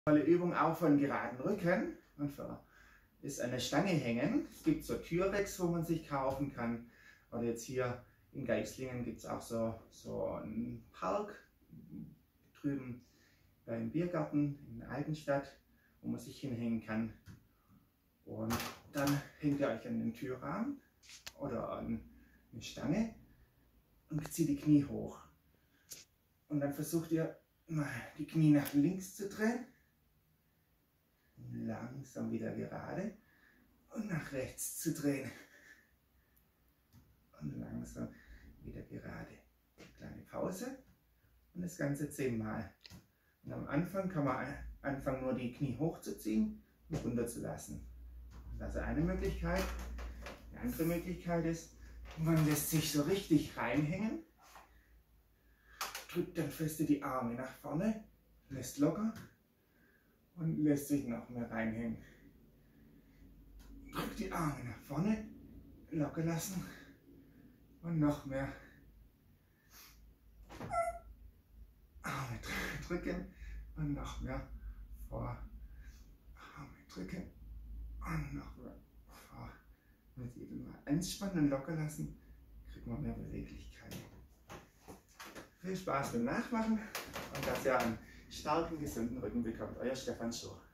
Tolle Übung auch für einen geraden Rücken und für ist an der Stange hängen. Es gibt so Türrex, wo man sich kaufen kann. Oder jetzt hier in Geislingen gibt es auch so einen Park drüben beim Biergarten in der Altenstadt, wo man sich hinhängen kann. Und dann hängt ihr euch an den Türrahmen oder an eine Stange und zieht die Knie hoch. Und dann versucht ihr die Knie nach links zu drehen. Langsam wieder gerade und nach rechts zu drehen. Und langsam wieder gerade. Kleine Pause und das Ganze 10 Mal. Und am Anfang kann man anfangen, nur die Knie hochzuziehen und runter zu lassen. Das ist eine Möglichkeit. Die andere Möglichkeit ist, man lässt sich so richtig reinhängen, drückt dann feste die Arme nach vorne, lässt locker und lässt sich noch mehr reinhängen. Drückt die Arme nach vorne, locker lassen und noch mehr. Arme drücken und noch mehr vor. Arme drücken und noch mehr vor. Mit jedem Mal anspannen und locker lassen, kriegt man mehr Beweglichkeit. Viel Spaß beim Nachmachen und dass ihr einen starken, gesunden Rücken bekommt. Euer Stefan Schur.